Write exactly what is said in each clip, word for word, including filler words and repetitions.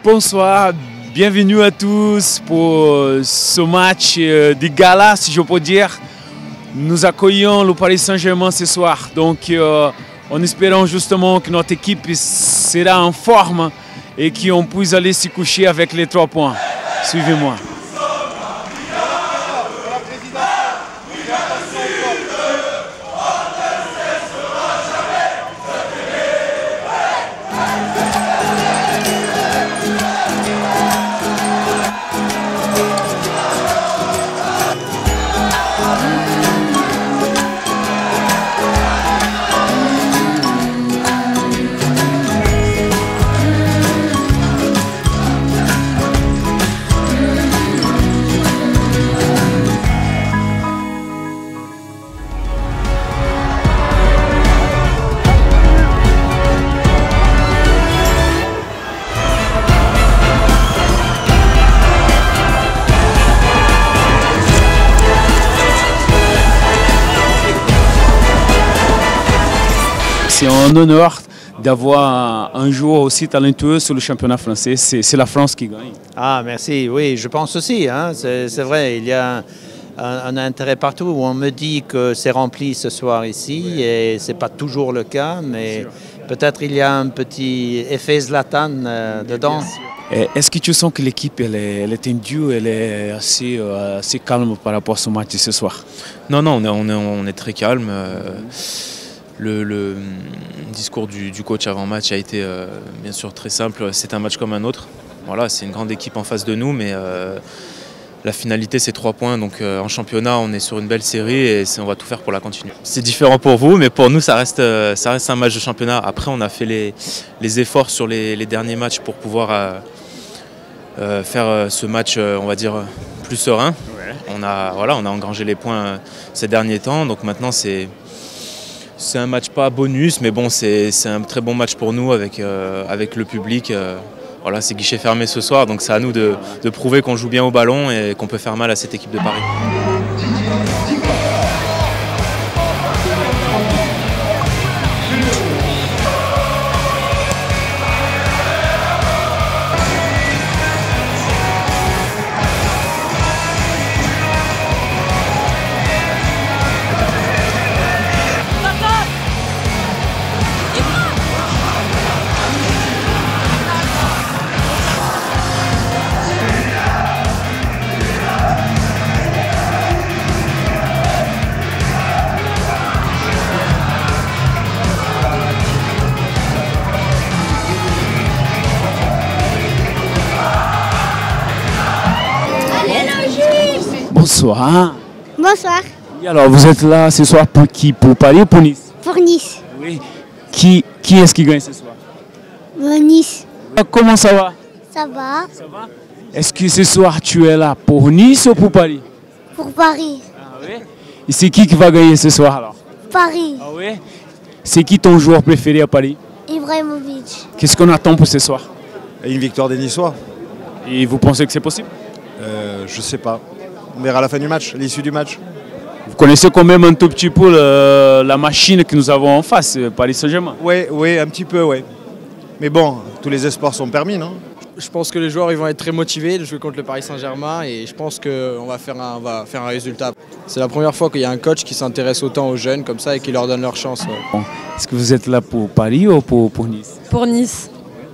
Bonsoir, bienvenue à tous pour ce match de gala, si je peux dire. Nous accueillons le Paris Saint-Germain ce soir, donc euh, en espérant justement que notre équipe sera en forme et qu'on puisse aller se coucher avec les trois points. Suivez-moi. C'est un honneur d'avoir un joueur aussi talentueux sur le championnat français. C'est la France qui gagne. Ah, merci. Oui, je pense aussi. Hein. C'est vrai, il y a un, un, un intérêt partout. On me dit que c'est rempli ce soir ici et ce n'est pas toujours le cas, mais peut-être il y a un petit effet Zlatan euh, dedans. Est-ce que tu sens que l'équipe elle est, elle est tendue, elle est assez, euh, assez calme par rapport à ce match de ce soir? Non, non, on est, on est, on est très calme. Euh, Le, le discours du, du coach avant match a été euh, bien sûr très simple, c'est un match comme un autre. Voilà, c'est une grande équipe en face de nous, mais euh, la finalité c'est trois points. Donc euh, en championnat on est sur une belle série et on va tout faire pour la continuer. C'est différent pour vous, mais pour nous ça reste, euh, ça reste un match de championnat. Après on a fait les, les efforts sur les, les derniers matchs pour pouvoir euh, euh, faire euh, ce match, euh, on va dire, plus serein. Ouais. On a, voilà, on a engrangé les points euh, ces derniers temps, donc maintenant c'est... C'est un match pas bonus, mais bon, c'est un très bon match pour nous avec, euh, avec le public. Euh, voilà, c'est guichet fermé ce soir, donc c'est à nous de, de prouver qu'on joue bien au ballon et qu'on peut faire mal à cette équipe de Paris. Bonsoir. Bonsoir. Et alors, vous êtes là ce soir pour qui? Pour Paris ou pour Nice? Pour Nice. Oui. Qui, qui est-ce qui gagne ce soir? Pour Nice. Comment ça va? Ça va. Ça va? Est-ce que ce soir tu es là pour Nice ou pour Paris? Pour Paris. Ah oui? Et c'est qui qui va gagner ce soir alors? Paris. Ah oui? C'est qui ton joueur préféré à Paris? Ibrahimovic. Qu'est-ce qu'on attend pour ce soir? Une victoire des Niçois. Et vous pensez que c'est possible? euh, Je sais pas. On verra à la fin du match, l'issue du match. Vous connaissez quand même un tout petit peu le, la machine que nous avons en face, Paris Saint-Germain? Oui, oui, un petit peu, oui. Mais bon, tous les espoirs sont permis, non? Je pense que les joueurs ils vont être très motivés de jouer contre le Paris Saint-Germain et je pense qu'on va faire un, on va faire un résultat. C'est la première fois qu'il y a un coach qui s'intéresse autant aux jeunes comme ça et qui leur donne leur chance. Ouais. Bon. Est-ce que vous êtes là pour Paris ou pour, pour Nice? Pour Nice.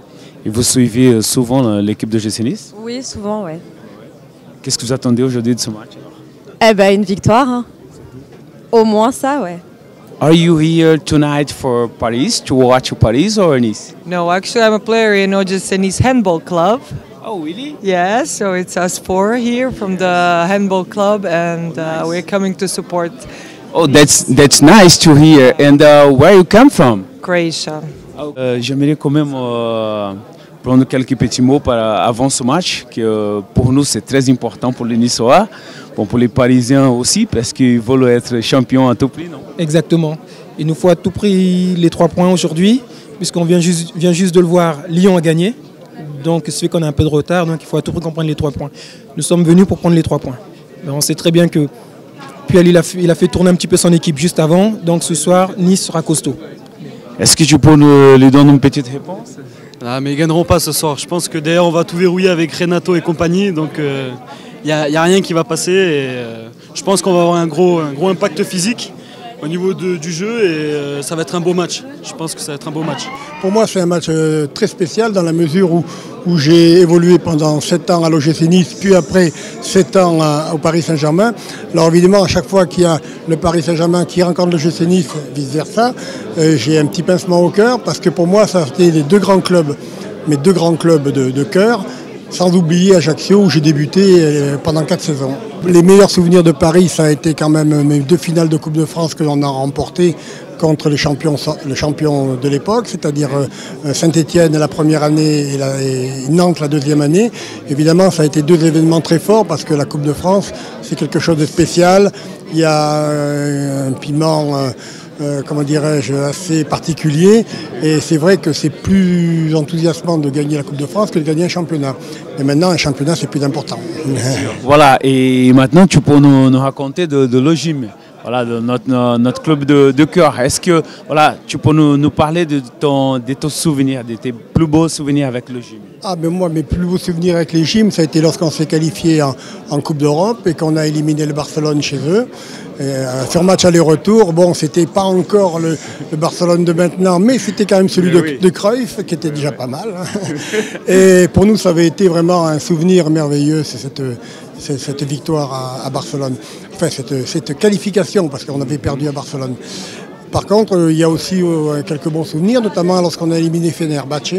Et vous suivez souvent l'équipe de G C Nice? Oui, souvent, ouais. Qu'est-ce que vous attendez aujourd'hui de ce match? Eh ben, une victoire. Hein. Au moins ça, ouais. Are you here tonight for Paris, to watch Paris or Nice? No, actually I'm a player in O G C Nice Handball Club. Oh, really? Yeah, so it's us four here from the handball club and uh, we're coming to support. Oh, that's, that's nice to hear. And uh, where you come from? Croatia. Euh, J'aimerais quand même euh, prendre quelques petits mots par, avant ce match, que euh, pour nous c'est très important pour les Niçois, bon, pour les Parisiens aussi, parce qu'ils veulent être champions à tout prix, non? Exactement. Il nous faut à tout prix les trois points aujourd'hui, puisqu'on vient juste, vient juste de le voir, Lyon a gagné, donc ce fait qu'on a un peu de retard, donc il faut à tout prix qu'on prenne les trois points. Nous sommes venus pour prendre les trois points. Mais on sait très bien que Puel il a, fait, il a fait tourner un petit peu son équipe juste avant, donc ce soir Nice sera costaud. Est-ce que tu peux nous lui donner une petite réponse? Ah, mais ils gagneront pas ce soir. Je pense que d'ailleurs on va tout verrouiller avec Renato et compagnie, donc il euh, n'y a, y a rien qui va passer. Et, euh, je pense qu'on va avoir un gros, un gros impact physique au niveau de, du jeu et euh, ça va être un beau match. Je pense que ça va être un beau match. Pour moi, c'est un match euh, très spécial dans la mesure où, où j'ai évolué pendant sept ans à l'O G C Nice, puis après sept ans à, au Paris Saint-Germain. Alors évidemment, à chaque fois qu'il y a le Paris Saint-Germain qui rencontre l'O G C Nice, vice-versa, euh, j'ai un petit pincement au cœur parce que pour moi, ça a été les deux grands clubs, mes deux grands clubs de, de cœur. Sans oublier Ajaccio où j'ai débuté pendant quatre saisons. Les meilleurs souvenirs de Paris, ça a été quand même mes deux finales de Coupe de France que l'on a remportées contre les champions, les champions de l'époque, c'est-à-dire Saint-Étienne la première année et, la, et Nantes la deuxième année. Évidemment, ça a été deux événements très forts parce que la Coupe de France, c'est quelque chose de spécial. Il y a un piment... Euh, comment dirais-je, assez particulier. Et c'est vrai que c'est plus enthousiasmant de gagner la Coupe de France que de gagner un championnat. Mais maintenant, un championnat, c'est plus important. Voilà, et maintenant, tu peux nous, nous raconter de, de l'O G I M, voilà, de notre, notre club de, de cœur. Est-ce que voilà, tu peux nous, nous parler de ton, de ton souvenir, de tes plus beaux souvenirs avec l'O G I M? Ah ben moi, mes plus beaux souvenirs avec les G I M, ça a été lorsqu'on s'est qualifié en, en Coupe d'Europe et qu'on a éliminé le Barcelone chez eux. Et, euh, sur match aller-retour, bon, c'était pas encore le, le Barcelone de maintenant, mais c'était quand même celui de, oui. de Cruyff, qui était déjà pas mal. Et pour nous, ça avait été vraiment un souvenir merveilleux, c'est cette, c'est cette victoire à, à Barcelone. Enfin, cette, cette qualification, parce qu'on avait perdu à Barcelone. Par contre, il y a aussi euh, quelques bons souvenirs, notamment lorsqu'on a éliminé Fenerbahçe,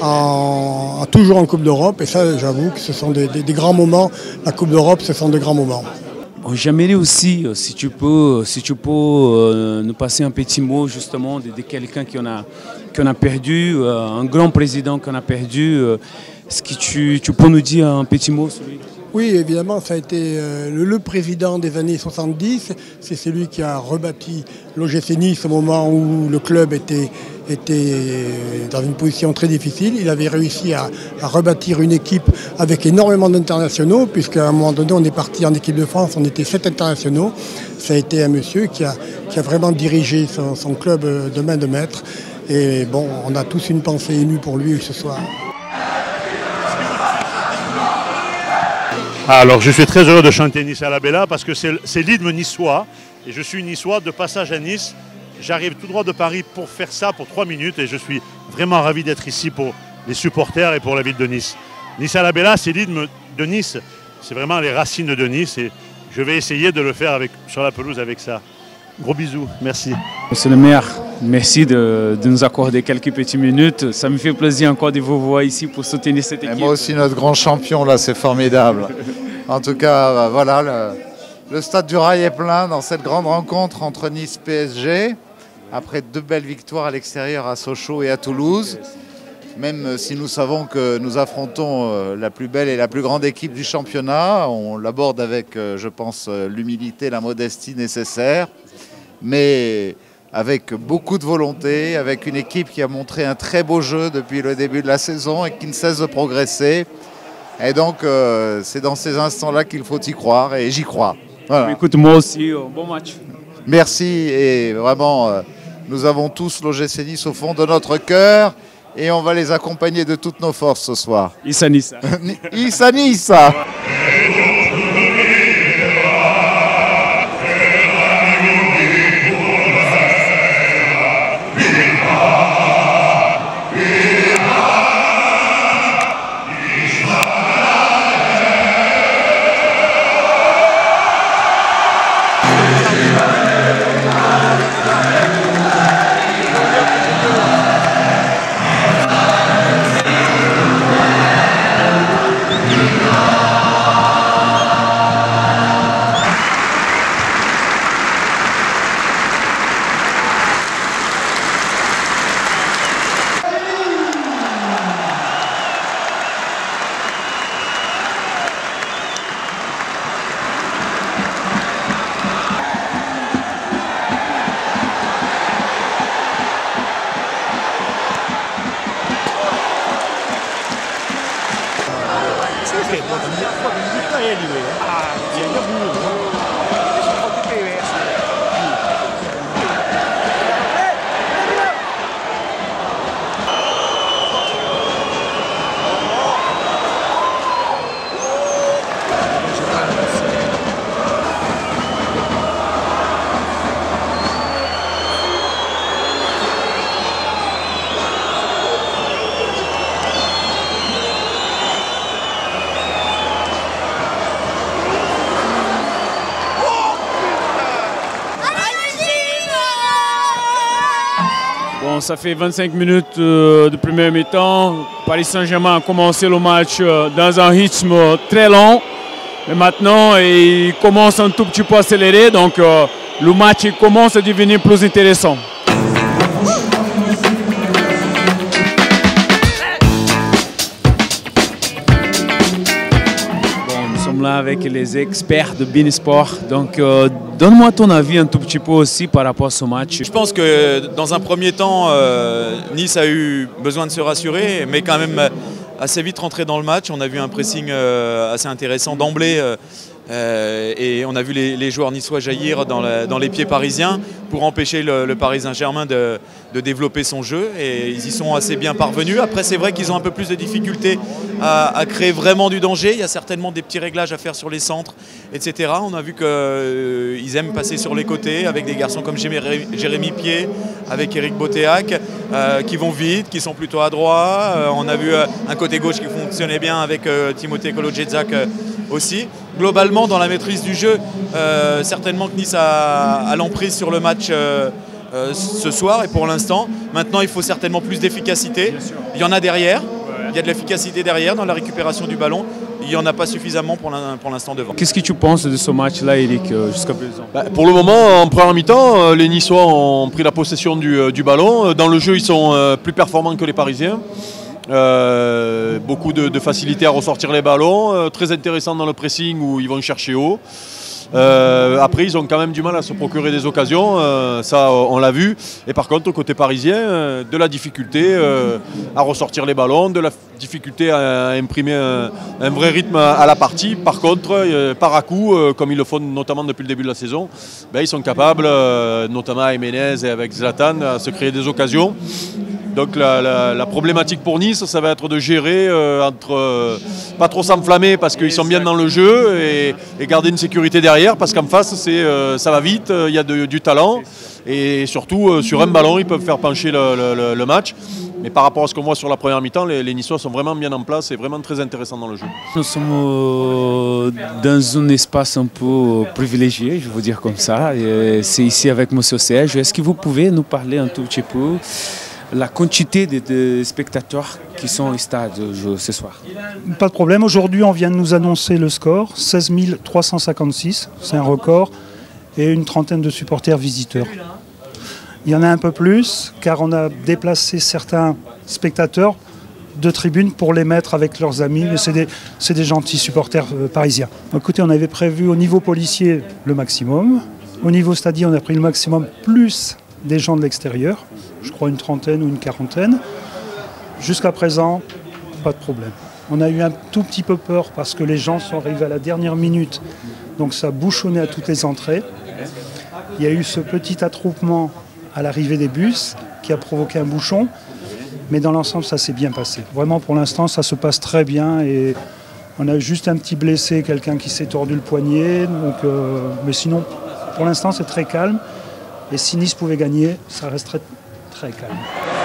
en, toujours en Coupe d'Europe. Et ça, j'avoue que ce sont des, des, des grands moments. La Coupe d'Europe, ce sont de grands moments. Bon, j'aimerais aussi, si tu peux, si tu peux euh, nous passer un petit mot justement de, de quelqu'un qu'on a, qu'on a perdu, euh, un grand président qu'on a perdu. Euh, Est-ce que tu, tu peux nous dire un petit mot sur lui? Oui, évidemment, ça a été euh, le, le président des années soixante-dix. C'est celui qui a rebâti l'O G C Nice au moment où le club était, était dans une position très difficile. Il avait réussi à, à rebâtir une équipe avec énormément d'internationaux, puisqu'à un moment donné, on est parti en équipe de France, on était sept internationaux. Ça a été un monsieur qui a, qui a vraiment dirigé son, son club de main de maître. Et bon, on a tous une pensée émue pour lui ce soir. Alors je suis très heureux de chanter Nice à la Bella parce que c'est l'hymne niçois et je suis niçois de passage à Nice. J'arrive tout droit de Paris pour faire ça pour trois minutes et je suis vraiment ravi d'être ici pour les supporters et pour la ville de Nice. Nice à la Bella, c'est l'hymne de Nice, c'est vraiment les racines de Nice et je vais essayer de le faire avec, sur la pelouse avec ça. Gros bisous, merci. Monsieur le maire, merci de, de nous accorder quelques petites minutes. Ça me fait plaisir encore de vous voir ici pour soutenir cette équipe. Et moi aussi, notre grand champion, là, c'est formidable. En tout cas, voilà, le, le stade du Rail est plein dans cette grande rencontre entre Nice et P S G. Après deux belles victoires à l'extérieur à Sochaux et à Toulouse. Même si nous savons que nous affrontons la plus belle et la plus grande équipe du championnat, on l'aborde avec, je pense, l'humilité, la modestie nécessaire. Mais avec beaucoup de volonté, avec une équipe qui a montré un très beau jeu depuis le début de la saison et qui ne cesse de progresser. Et donc, euh, c'est dans ces instants-là qu'il faut y croire, et j'y crois. Voilà. Écoute, moi aussi, euh, bon match. Merci, et vraiment, euh, nous avons tous l'O G C Nice au fond de notre cœur, et on va les accompagner de toutes nos forces ce soir. Issa Nissa. Issa Nissa. Bon, ça fait vingt-cinq minutes euh, de première mi-temps. Paris Saint-Germain a commencé le match euh, dans un rythme très lent. Mais maintenant, il commence un tout petit peu à accélérer. Donc, euh, le match il commence à devenir plus intéressant. Là avec les experts de Beansport. Donc, euh, donne-moi ton avis un tout petit peu aussi par rapport à ce match. Je pense que dans un premier temps, euh, Nice a eu besoin de se rassurer, mais quand même assez vite rentré dans le match. On a vu un pressing euh, assez intéressant d'emblée. Euh, Euh, et on a vu les, les joueurs niçois jaillir dans, la, dans les pieds parisiens pour empêcher le, le Paris Saint-Germain de, de développer son jeu, et ils y sont assez bien parvenus. Après, c'est vrai qu'ils ont un peu plus de difficultés à, à créer vraiment du danger. Il y a certainement des petits réglages à faire sur les centres, et cetera. On a vu qu'ils euh, aiment passer sur les côtés avec des garçons comme Jérémy Pied, avec Eric Botéac, euh, qui vont vite, qui sont plutôt adroits. Euh, on a vu euh, un côté gauche qui fonctionnait bien avec euh, Timothée Kolodziejczak euh, aussi. Globalement, dans la maîtrise du jeu, euh, certainement que Nice a, a l'emprise sur le match euh, euh, ce soir et pour l'instant. Maintenant, il faut certainement plus d'efficacité. Il y en a derrière, il y a de l'efficacité derrière dans la récupération du ballon. Il n'y en a pas suffisamment pour l'instant devant. Qu'est-ce que tu penses de ce match-là, Eric, jusqu'à présent? Bah, pour le moment, en première mi-temps, les Niçois ont pris la possession du, du ballon. Dans le jeu, ils sont plus performants que les Parisiens. Euh, beaucoup de, de facilité à ressortir les ballons, euh, très intéressant dans le pressing où ils vont chercher haut. Euh, après, ils ont quand même du mal à se procurer des occasions, euh, ça on l'a vu. Et par contre, côté parisien, euh, de la difficulté euh, à ressortir les ballons, de la difficulté à, à imprimer un, un vrai rythme à, à la partie. Par contre, euh, par à coup, euh, comme ils le font notamment depuis le début de la saison, ben, ils sont capables, euh, notamment à Jiménez et avec Zlatan, à se créer des occasions. Donc la, la, la problématique pour Nice, ça va être de gérer euh, entre euh, pas trop s'enflammer parce qu'ils sont bien dans le jeu et, et garder une sécurité derrière parce qu'en face c'est, euh, ça va vite, il euh, y a de, du talent et surtout euh, sur un ballon ils peuvent faire pencher le, le, le match. Mais par rapport à ce qu'on voit sur la première mi-temps, les, les Niçois sont vraiment bien en place et vraiment très intéressants dans le jeu. Nous sommes euh, dans un espace un peu privilégié, je veux dire comme ça. C'est ici avec M. Serge. Est-ce que vous pouvez nous parler un tout petit peu la quantité de, de spectateurs qui sont au stade ce soir? Pas de problème. Aujourd'hui, on vient de nous annoncer le score, seize mille trois cent cinquante-six. C'est un record. Et une trentaine de supporters visiteurs. Il y en a un peu plus, car on a déplacé certains spectateurs de tribune pour les mettre avec leurs amis. Mais c'est des, c'est des gentils supporters euh, parisiens. Écoutez, on avait prévu au niveau policier le maximum. Au niveau stadier, on a pris le maximum plus des gens de l'extérieur. Je crois une trentaine ou une quarantaine. Jusqu'à présent, pas de problème. On a eu un tout petit peu peur parce que les gens sont arrivés à la dernière minute. Donc ça bouchonnait à toutes les entrées. Il y a eu ce petit attroupement à l'arrivée des bus qui a provoqué un bouchon. Mais dans l'ensemble, ça s'est bien passé. Vraiment, pour l'instant, ça se passe très bien. Et on a juste un petit blessé, quelqu'un qui s'est tordu le poignet. Donc, euh, mais sinon, pour l'instant, c'est très calme. Et si Nice pouvait gagner, ça resterait très calme.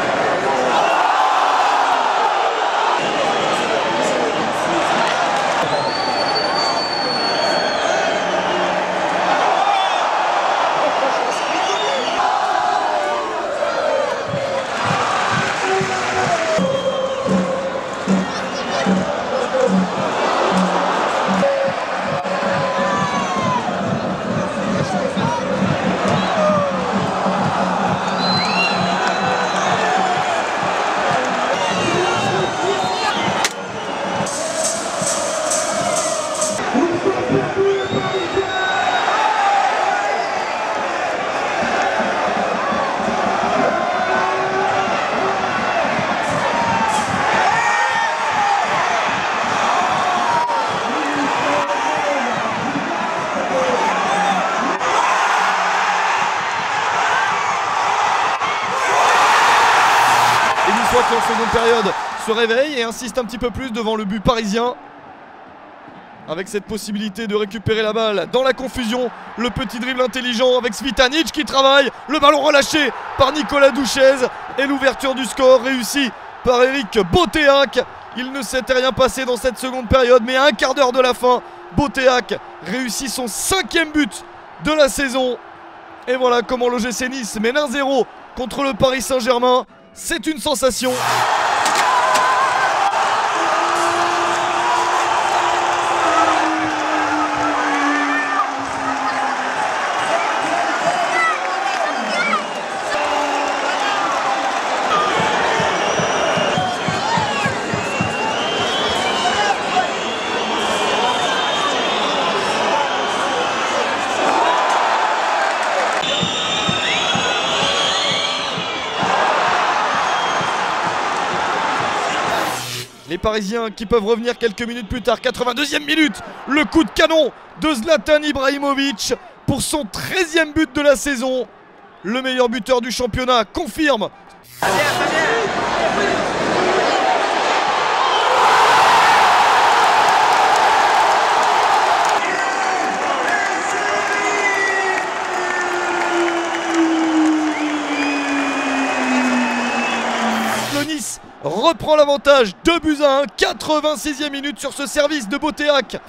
Qui en seconde période se réveille et insiste un petit peu plus devant le but parisien avec cette possibilité de récupérer la balle dans la confusion. Le petit dribble intelligent avec Svitanic qui travaille, le ballon relâché par Nicolas Douchez et l'ouverture du score réussie par Eric Botéac. Il ne s'était rien passé dans cette seconde période, mais à un quart d'heure de la fin, Botéac réussit son cinquième but de la saison. Et voilà comment l'O G C Nice mène un zéro contre le Paris Saint-Germain. C'est une sensation. Les Parisiens qui peuvent revenir quelques minutes plus tard. quatre-vingt-deuxième minute, le coup de canon de Zlatan Ibrahimovic pour son treizième but de la saison. Le meilleur buteur du championnat confirme. Nice reprend l'avantage, deux buts à un, quatre-vingt-sixième minute sur ce service de Boteac.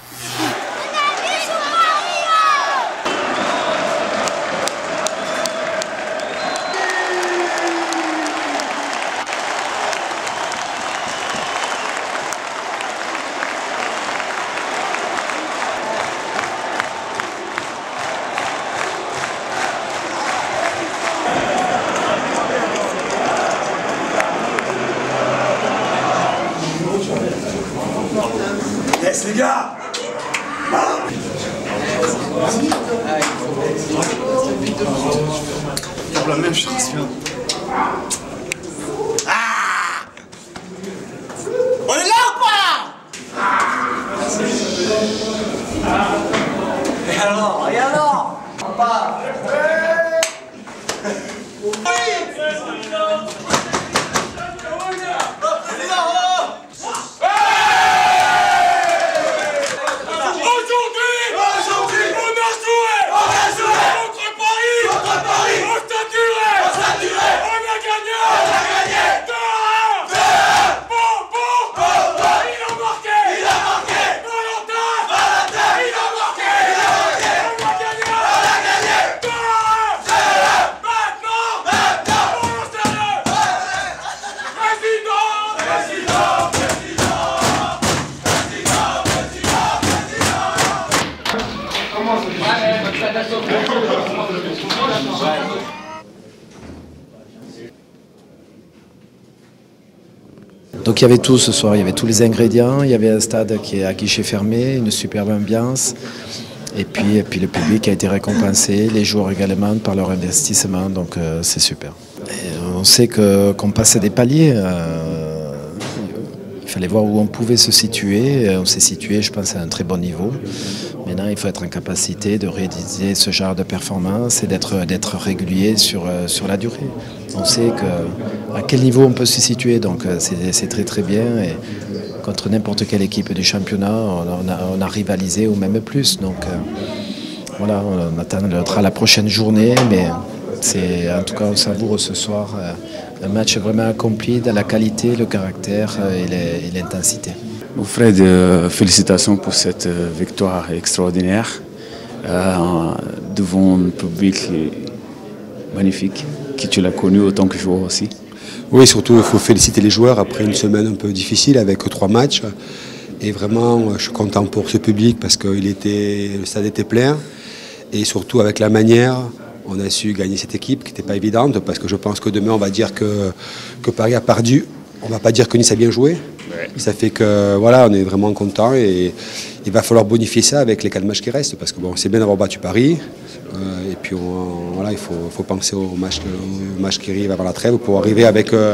Yes les gars. La même chose. Ah, on est là ou pas? Et alors, et alors? On part. Donc il y avait tout ce soir, il y avait tous les ingrédients, il y avait un stade qui est à guichet fermé, une superbe ambiance, et puis, et puis le public a été récompensé, les joueurs également par leur investissement, donc euh, c'est super. Et on sait que, qu'on passait des paliers, euh, il fallait voir où on pouvait se situer, on s'est situé je pense à un très bon niveau. Maintenant il faut être en capacité de réaliser ce genre de performance et d'être, d'être régulier sur, sur la durée. On sait que, à quel niveau on peut se situer, donc c'est, c'est très très bien. Et contre n'importe quelle équipe du championnat, on a, on a rivalisé ou même plus. Donc euh, voilà, on attendra la prochaine journée, mais c'est, en tout cas on savoure ce soir euh, un match vraiment accompli dans la qualité, le caractère et, les, et l'intensité. Fred, euh, félicitations pour cette euh, victoire extraordinaire euh, devant un public magnifique, qui tu l'as connu autant que joueur aussi. Oui, surtout il faut féliciter les joueurs après une semaine un peu difficile avec trois matchs. Et vraiment, je suis content pour ce public parce que il était, le stade était plein. Et surtout avec la manière, on a su gagner cette équipe qui n'était pas évidente parce que je pense que demain on va dire que, que Paris a perdu. On ne va pas dire que Nice a bien joué. Ouais. Ça fait que voilà, on est vraiment content et il va falloir bonifier ça avec les quatre matchs qui restent parce que bon, c'est bien d'avoir battu Paris euh, et puis on, voilà, il faut, faut penser au match, au match qui arrive avant la trêve pour arriver avec euh,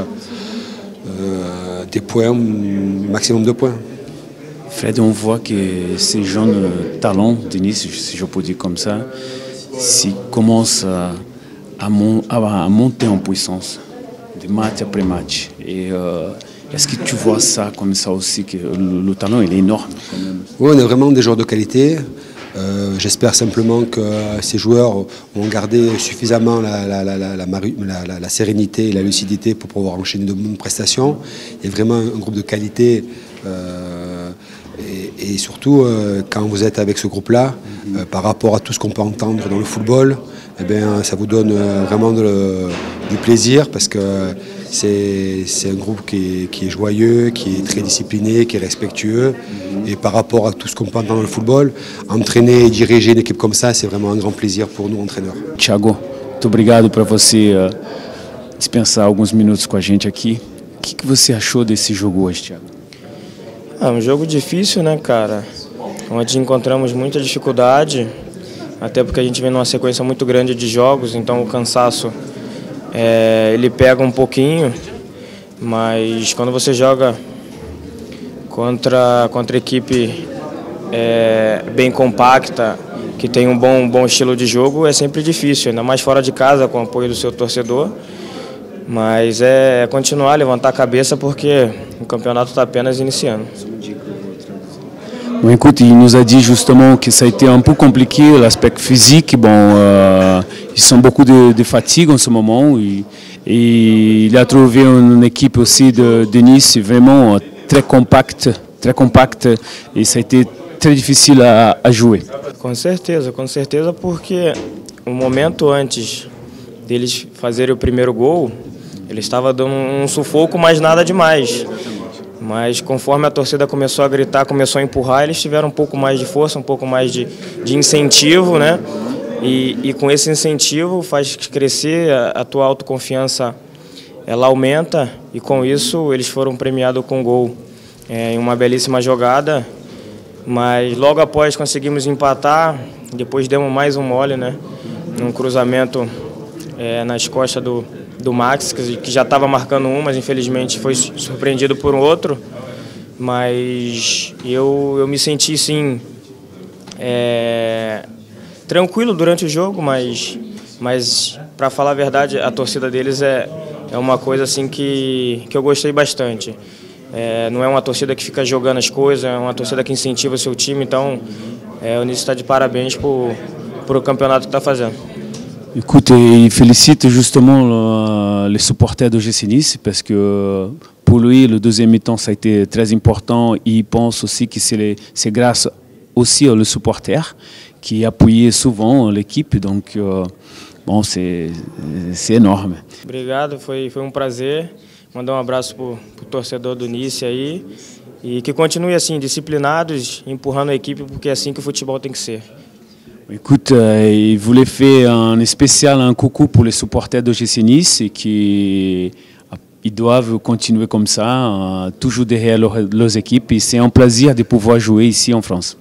euh, des points, maximum de points. Fred, on voit que ces jeunes talents de Nice, si je peux dire comme ça, s'ils commencent à, à, mon, à monter en puissance de match après match. Et euh, est-ce que tu vois ça comme ça aussi, que le, le talent il est énorme quand même? Oui, on a vraiment des joueurs de qualité. Euh, j'espère simplement que ces joueurs ont gardé suffisamment la, la, la, la, la, la, la sérénité et la lucidité pour pouvoir enchaîner de bonnes prestations. Il y a vraiment un groupe de qualité euh, et, Et surtout, euh, quand vous êtes avec ce groupe-là, euh, par rapport à tout ce qu'on peut entendre dans le football, eh bien, ça vous donne euh, vraiment de, du plaisir parce que c'est un groupe qui est, qui est joyeux, qui est très discipliné, qui est respectueux. Et par rapport à tout ce qu'on peut entendre dans le football, entraîner et diriger une équipe comme ça, c'est vraiment un grand plaisir pour nous, entraîneurs. Thiago, muito obrigado por você uh, dispensar alguns minutos com a gente aqui. O que, que você achou desse jogo hoje, Thiago? É um jogo difícil, né, cara? Onde encontramos muita dificuldade, até porque a gente vem numa sequência muito grande de jogos, então o cansaço é, ele pega um pouquinho, mas quando você joga contra, contra equipe é, bem compacta, que tem um bom, bom estilo de jogo, é sempre difícil, ainda mais fora de casa, com o apoio do seu torcedor. Mas é continuar, levantar a cabeça, porque o campeonato está apenas iniciando. Bon, écoute, il nous a dit justement que ça a été un peu compliqué, l'aspect physique. Bon, euh, ils sont beaucoup de, de fatigue en ce moment. Et, et il a trouvé une équipe aussi de, de Nice vraiment très compacte, très compacte, et ça a été très difficile à, à jouer. Com certeza, com certeza, porque o momento antes deles fazerem o primeiro gol, ele estava dando um sufoco, mas nada demais. Mas conforme a torcida começou a gritar, começou a empurrar, eles tiveram um pouco mais de força, um pouco mais de, de incentivo, né? E, e com esse incentivo faz crescer, a, a tua autoconfiança ela aumenta, e com isso eles foram premiados com gol é, em uma belíssima jogada. Mas logo após conseguimos empatar, depois demos mais um mole, né? Um cruzamento é, nas costas do do Max, que já estava marcando um, mas infelizmente foi surpreendido por um outro. Mas eu, eu me senti, sim, é, tranquilo durante o jogo, mas, mas para falar a verdade, a torcida deles é, é uma coisa assim que, que eu gostei bastante. É, não é uma torcida que fica jogando as coisas, é uma torcida que incentiva o seu time, então é, o Nice está de parabéns por, por o campeonato que está fazendo. Écoute, il félicite justement les supporters de G C Nice parce que pour lui, le deuxième mi-temps, ça a été très important. Il pense aussi que c'est grâce aussi aux supporters qui appuyaient souvent l'équipe. Donc, euh, bon, c'est énorme. Obrigado, foi, foi um prazer. Mandar um abraço para o torcedor do Nice aí. E que continue assim, disciplinados, empurrando a equipe, porque é assim que o futebol tem que ser. Écoute, euh, il voulait faire un spécial, un coucou pour les supporters de G C Nice et qui ils doivent continuer comme ça, euh, toujours derrière leur, leurs équipes. Et c'est un plaisir de pouvoir jouer ici en France.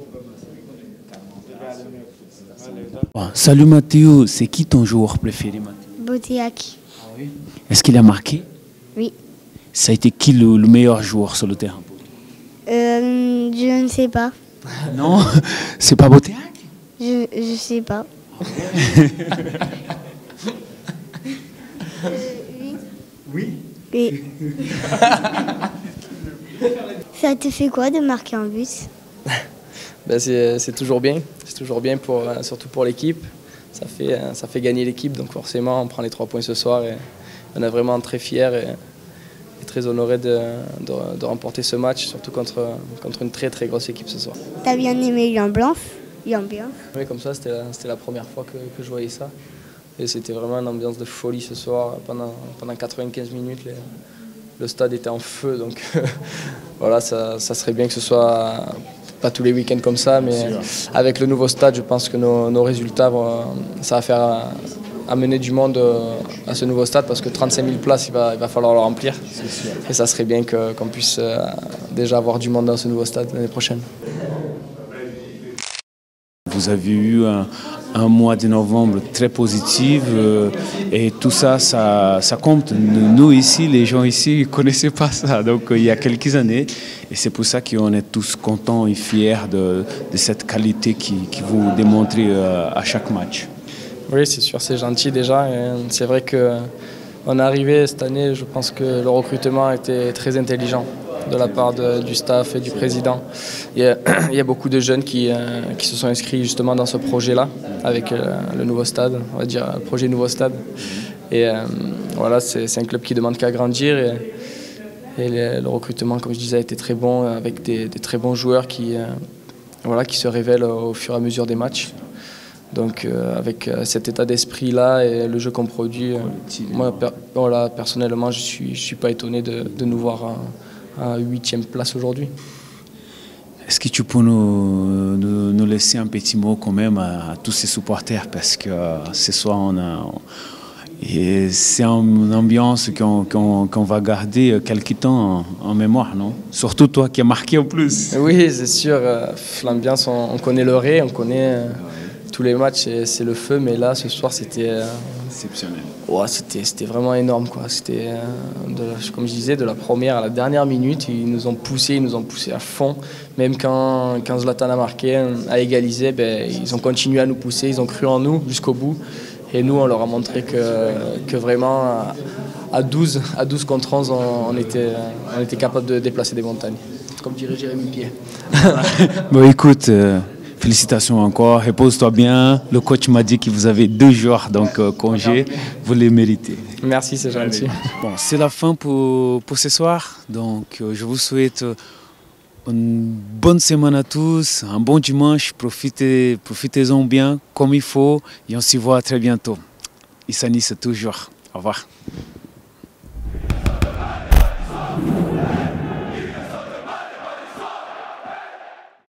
Bon, salut Mathieu, c'est qui ton joueur préféré, Mathieu? Boteac. Ah oui. Est-ce qu'il a marqué? Oui. Ça a été qui le, le meilleur joueur sur le terrain? Euh, je ne sais pas. Non, c'est pas Boteac? Je je sais pas. Oui. Oui. Ça te fait quoi de marquer un but? Ben c'est toujours bien, c'est toujours bien pour, surtout pour l'équipe. Ça fait, ça fait gagner l'équipe, donc forcément on prend les trois points ce soir et on est vraiment très fiers et, et très honorés de, de, de remporter ce match, surtout contre, contre une très très grosse équipe ce soir. T'as bien aimé l'ambiance? L'ambiance. Oui, comme ça, c'était la, la première fois que, que je voyais ça. Et c'était vraiment une ambiance de folie ce soir. Pendant, pendant quatre-vingt-quinze minutes, les, le stade était en feu. Donc voilà, ça, ça serait bien que ce soit pas tous les week-ends comme ça. Mais avec le nouveau stade, je pense que nos, nos résultats, ça va faire amener du monde à ce nouveau stade parce que trente-cinq mille places, il va, il va falloir le remplir. Et ça serait bien que, qu'on puisse déjà avoir du monde dans ce nouveau stade l'année prochaine. Vous avez eu un, un mois de novembre très positif euh, et tout ça, ça, ça compte. Nous ici, les gens ici, ne connaissaient pas ça. Donc il y a quelques années, et c'est pour ça qu'on est tous contents et fiers de, de cette qualité qui, qui vous démontrez euh, à chaque match. Oui, c'est sûr, c'est gentil déjà. C'est vrai qu'on est arrivé cette année, je pense que le recrutement était très intelligent de la part de, du staff et du président. Il y a, il y a beaucoup de jeunes qui, euh, qui se sont inscrits justement dans ce projet-là, avec euh, le nouveau stade, on va dire le projet Nouveau Stade. Et euh, voilà, c'est un club qui demande qu'à grandir. Et, et le, le recrutement, comme je disais, a été très bon, avec des, des très bons joueurs qui, euh, voilà, qui se révèlent au fur et à mesure des matchs. Donc euh, avec euh, cet état d'esprit-là et le jeu qu'on produit, euh, moi per voilà, personnellement je ne suis, je suis pas étonné de, de nous voir à huitième place aujourd'hui. Est-ce que tu peux nous, nous, nous laisser un petit mot quand même à, à tous ces supporters, parce que euh, ce soir on a... Et c'est une ambiance qu'on qu'on, qu'on va garder quelque temps en, en mémoire, non? Surtout toi qui as marqué en plus. Oui, c'est sûr. Euh, L'ambiance, on, on connaît le Ré, on connaît euh, tous les matchs, c'est le feu. Mais là, ce soir, c'était euh, exceptionnel. Ouais, c'était vraiment énorme, quoi. C'était, euh, comme je disais, de la première à la dernière minute, ils nous ont poussé, ils nous ont poussé à fond. Même quand, quand Zlatan a marqué, a égalisé, ben, ils ont continué à nous pousser, ils ont cru en nous jusqu'au bout. Et nous, on leur a montré que, que vraiment, à douze, à douze contre onze, on, on, était, on était capable de déplacer des montagnes. Comme dirait Jérémy Pied. Bon, écoute, euh, félicitations encore, repose-toi bien. Le coach m'a dit que vous avez deux jours, donc euh, congé, vous les méritez. Merci, c'est gentil. Bon, c'est la fin pour, pour ce soir, donc euh, je vous souhaite une bonne semaine à tous, un bon dimanche, profitez, profitez-en bien comme il faut et on s'y voit très bientôt. Issa Nice toujours. Au revoir.